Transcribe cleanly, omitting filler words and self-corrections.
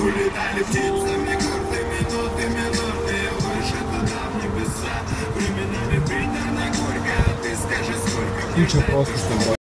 Улетали птицами, гордыми нотами, нотами, выше туда в небеса. Временами приторно горько, ты скажи, сколько мне Куча просто, что